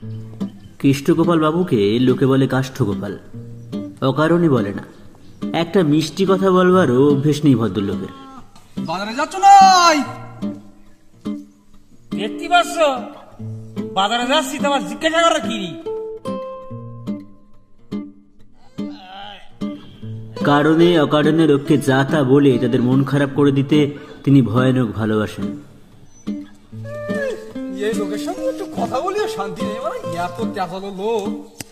কৃষ্ণগোপাল বাবুকে লোকে বলে কাষ্ঠগোপাল, অকারণে বলে না। একটা মিষ্টি কথা বলবারও অভ্যেস নেই ভদ্রলোকের। বাজারে যাচ্ছ নাই? দেখতে পাচ্ছ বাজারে যাচ্ছি, তোমার জিজ্ঞাসা করা কি? কারণে অকারণে লোককে যা তা বলে তাদের মন খারাপ করে দিতে তিনি ভয়ানক ভালোবাসেন। এই লোকের সঙ্গে একটু কথা বলিও শান্তি নেই, এত তেজালো লোক।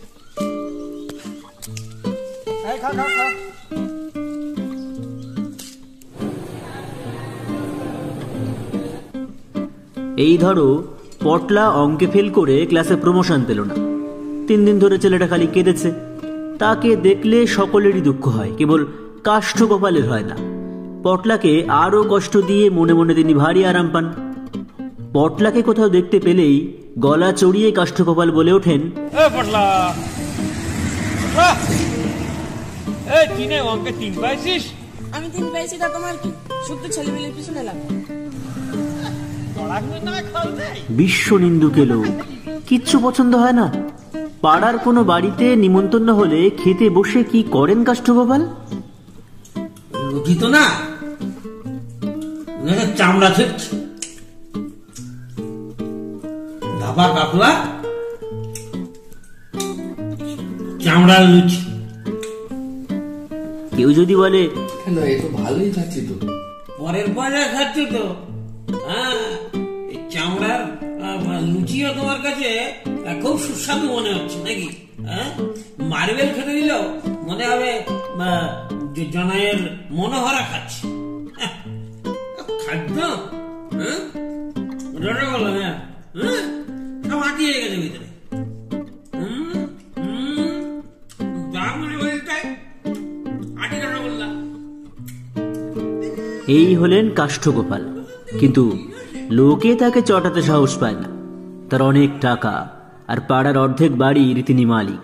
এই ধরো পটলা অঙ্কে ফেল করে ক্লাসে প্রমোশন পেল না। 3 দিন ধরে ছেলেটা খালি কেঁদেছে। তাকে দেখলে সকলেরই দুঃখ হয়, কেবল কাষ্ঠগোপালের হয় না। পটলাকে আরো কষ্ট দিয়ে মনে মনে তিনি ভারী আরাম পান। পটলাকে কোথাও দেখতে পেলেই গলা চড়িয়ে কাষ্ঠগোপাল বলে ওঠেন, অঙ্কে 3 পাইছিস? আমি 3 পাইছি, তা তোমার কি? শুধু ছেলেমেয়ের পিছনে লাগা। বিশ্ব নিন্দুকে লোক, কিচ্ছু পছন্দ হয় না। পাড়ার কোনো বাড়িতে নিমন্ত্রণ হলে খেতে বসে কি করেন কাষ্ঠগোপাল? রুটি তো না, চামড়া ধাবা কাপলা চামড়ার লুচি। কেউ যদি বলে কেন, এ তো ভালোই খাচ্ছি তো, পরের পয়সা খাচ্ছি তো। হ্যাঁ, চামড়ার লুচিও তোমার কাছে খুব সুস্বাদু মনে হচ্ছে নাকি? হ্যাঁ, মার্বেল খেতে দিলেও মনে হবে জনায়ের মনোহরা খাচ্ছে। খাদ্য বললাম, হ্যাঁ সব আটি হয়ে গেছে ভিতরে। এই হলেন কাষ্ঠগোপাল, কিন্তু লোকে তাকে চটাতে সাহস পায় না। তার অনেক টাকা, আর পাড়ার অর্ধেক বাড়ির তিনি মালিক।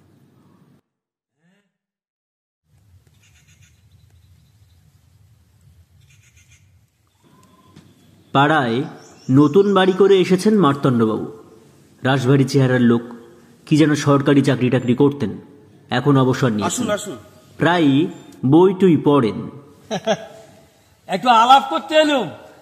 পাড়ায় নতুন বাড়ি করে এসেছেন মার্তণ্ডবাবু। রাশভারী চেহারার লোক, কি যেন সরকারি চাকরি টাকরি করতেন, এখন অবসর নিয়েছেন। প্রায় বইটুই পড়েন। একটু আলাপ করতে এলুম,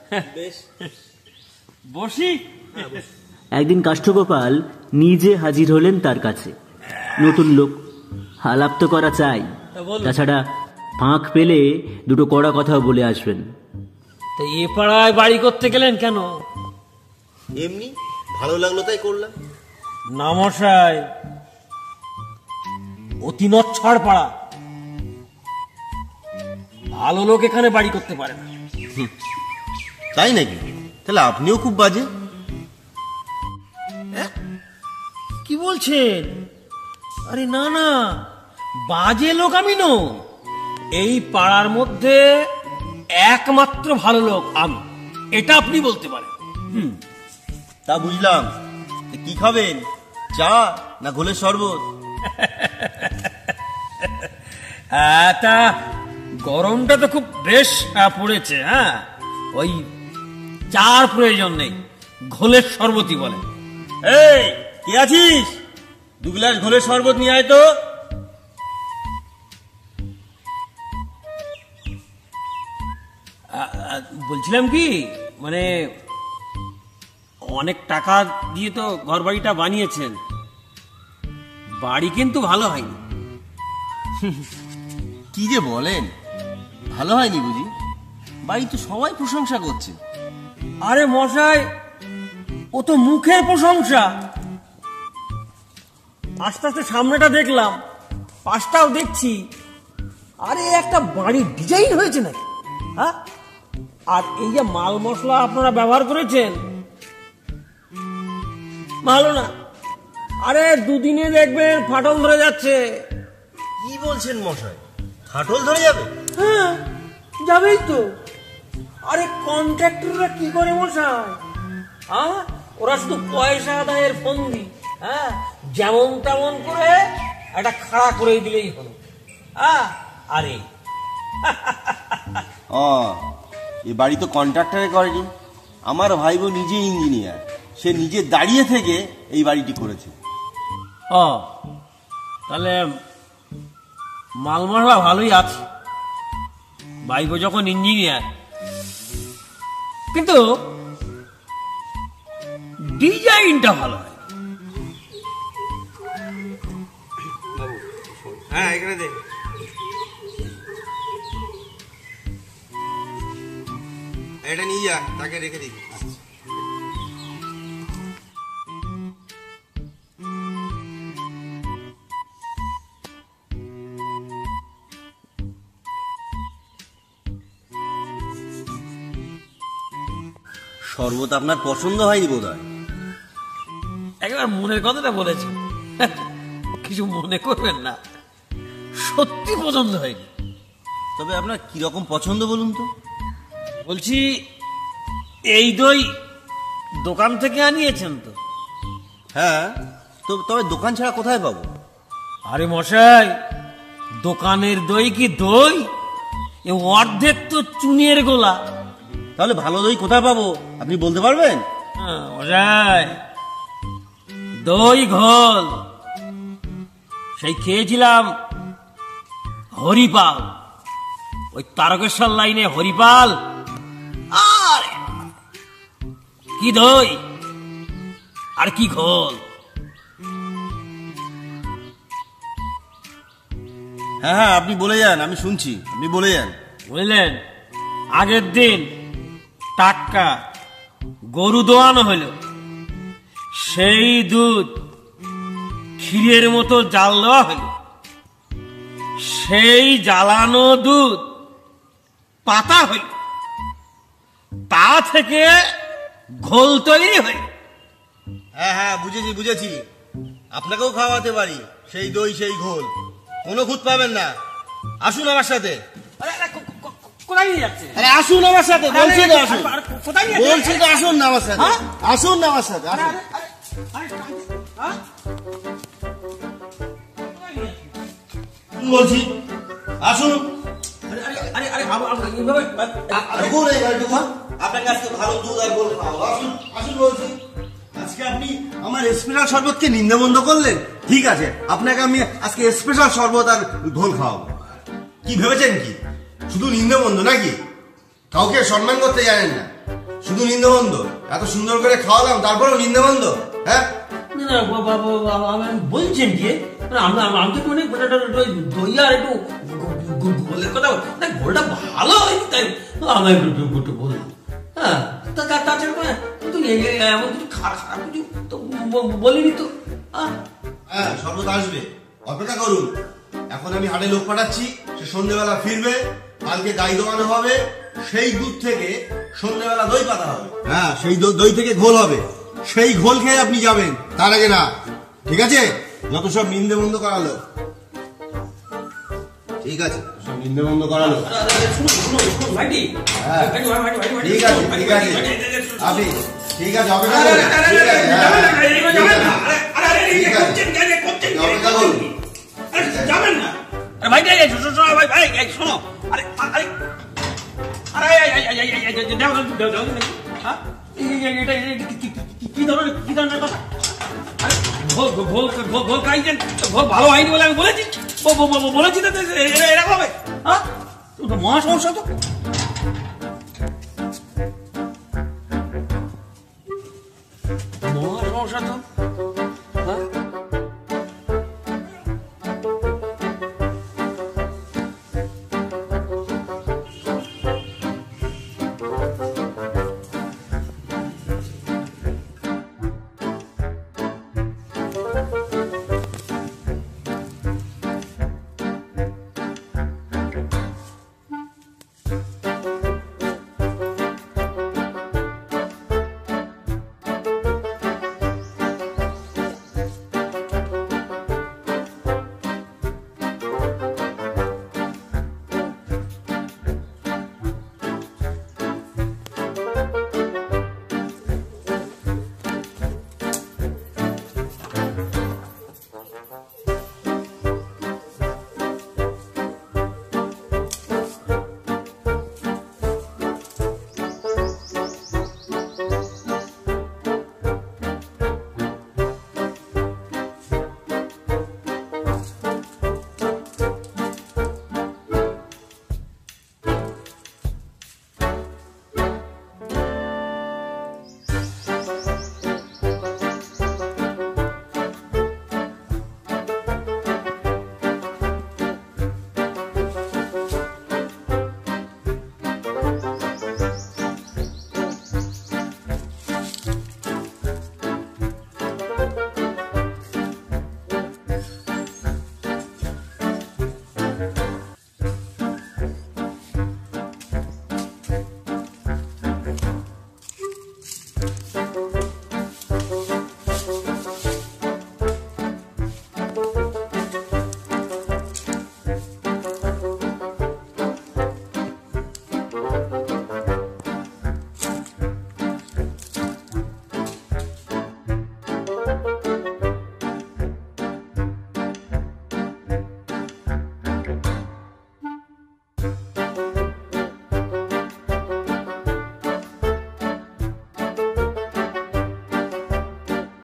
বসি। একদিন কাষ্ঠগোপাল নিজে হাজির হলেন তার কাছে। নতুন লোক, আলাপ তো করা চাই, তাছাড়া ফাঁক পেলে দুটো কড়া কথাও বলে আসবেন। এ পাড়ায় বাড়ি করতে গেলেন কেন? এমনি ভালো লাগলো তাই করলাম। না মশাই, অতি নচ্ছাড় পাড়া, ভালো লোক এখানে বাড়ি করতে পারে না। তাই নাকি? তাহলে আপনিও খুব বাজে। কি বলছেন? আরে না না, বাজে লোক আমি নই। এই পাড়ার মধ্যে একমাত্র ভালো লোক আমি, এটা আপনি বলতে পারেন। তা বুঝলাম। কি খাবেন, চা না ঘোলের শরবত? তা গরমটা তো খুব বেশ পড়েছে। হ্যাঁ, ওই চার প্রয়োজন নেই, ঘোলের শরবতই বলে। এই কে আছিস, 2 গ্লাস ঘোলের শরবত নিয়ে আয় তো। বলছিলাম কি, মানে অনেক টাকা দিয়ে তো ঘর বাড়িটা বানিয়েছেন, বাড়ি কিন্তু ভালো হয়নি। কি যে বলেন, ভালো হয়নি বুঝি? বাড়ি তো সবাই প্রশংসা করছে। আরে মশাই, ও তো মুখের প্রশংসা। আস্তে আস্তে সামনেটা দেখলাম, পাশটাও দেখছি। আরে একটা বাড়ির ডিজাইন হয়েছে নাকি? হ্যাঁ, আর এই যে মাল মশলা আপনারা ব্যবহার করেছেন, ভালো না। আরে 2 দিনে দেখবেন ফাটল ধরে যাচ্ছে। কি বলছেন মশাই, ফাটল ধরে যাবে? হ্যাঁ, যাবেই তো। আরে কন্ট্রাক্টররা কি করে মশাই? হ্যাঁ, ওরা শুধু পয়সা আদায়ের ফন্দি। হ্যাঁ, যেমন তেমন করে একটা খাড়া করে দিলেই হলো। আরে এ বাড়ি তো কন্ট্রাক্টরে করেনি, আমার ভাই বোন নিজে ইঞ্জিনিয়ার। সে নিজে দাঁড়িয়ে থেকে এই বাড়িটি করেছে। ও তাহলে মাল মশলা ভালোই আছে, ভাইপো যখন ইঞ্জিনিয়ার। কিন্তু ডিজাইনটা ভালো হয়। হ্যাঁ এখানে দে। এটা নিয়ে যা, তাকে রেখে দিবি। শরবত আপনার পছন্দ হয়নি বোধ হয়। একবার মনের কথাটা বলেছে, কিছু মনে করবেন না, সত্যি পছন্দ হয়নি। তবে আপনার কিরকম পছন্দ বলুন তো? বলছি এই দই দোকান থেকে আনিয়েছেন তো? হ্যাঁ, তো তবে দোকান ছাড়া কোথায় পাবো? আরে মশাই, দোকানের দই কি দই? এ অর্ধেক তো চুনের গোলা। তাহলে ভালো দই কোথায় পাবো আপনি বলতে পারবেন? মশাই, দই ঘোল সেই খেয়েছিলাম হরিপাল, ওই তারকেশ্বর লাইনে হরিপাল। আরে কি দই আর কি ঘোল! হ্যাঁ হ্যাঁ, আপনি বলে যান, আমি শুনছি, আপনি বলে যান। বুঝলেন, আগের দিন টাটকা গরু দোয়ানো হলো, সেই দুধ ক্ষীরের মতো জাল দেওয়া হলো, সেই জ্বালানো দুধ পাতা হইল, তা থেকে ঘোল তৈরি হইল। হ্যাঁ হ্যাঁ, বুঝেছি বুঝেছি, আপনাকেও খাওয়াতে পারি সেই দই সেই ঘোল, কোনো খুঁত পাবেন না। আসুন আমার সাথে। কোথায় নিয়ে যাচ্ছে? আরে আসুন আমার সাথে, বলছি তো আসুন, কোথায় নিয়ে বলছি তো আসুন না আমার সাথে, আসুন না আমার সাথে, আসুন। বলছি আসুন। আপনার কাছে ভালো দুধ আর গোল খাওয়াবো, আসুন আসুন বলছি। আজকে আপনি আমার স্পেশাল শরবতকে নিন্দে বন্ধ করলেন, ঠিক আছে, আপনাকে আমি আজকে স্পেশাল শরবত আর ঘোল খাওয়াবো। কি ভেবেছেন কি শুধু নিন্দে বন্ধ নাকি? কাউকে সম্মান করতে জানেন না, শুধু নিন্দে বন্ধ? এত সুন্দর করে খাওয়ালাম তারপরেও নিন্দে বন্ধ? হ্যাঁ বলছেন কি? আমি তো দই আর একটু গোলের কথা, গোলটা ভালো হয়নি তাই আমি একটু বললাম। হ্যাঁ, তাছাড়া এমন কিছু খারাপ কিছু তো বলিনি তো। হ্যাঁ, শরবত আসবে, অপেক্ষা করুন। এখন আমি হাটে লোক পাঠাচ্ছি, সে সন্ধ্যেবেলা ফিরবে, কালকে গাই দোয়ানো হবে, সেই দুধ থেকে সন্ধ্যেবেলা দই পাতা হবে। হ্যাঁ, সেই দই থেকে ঘোল হবে, সেই ঘোল খেয়ে আপনি যাবেন, তার আগে না, ঠিক আছে? যত সব নিন্দে বন্ধ করালো, ঠিক আছে, সব নিন্দে বন্ধ করালো। ঠিক আছে ঠিক আছে, আপনি ঠিক আছে, অপেক্ষা করুন, অপেক্ষা করুন। যাবেন না ভাই, ভাই শোনো, আরে আরে কি ধরনের কথা? ঘোল খাইছেন, ঘোল ভালো হয়নি বলে আমি বলেছি, বলেছি তো এরকম হবে। হ্যাঁ, মহা সমস্যা তো।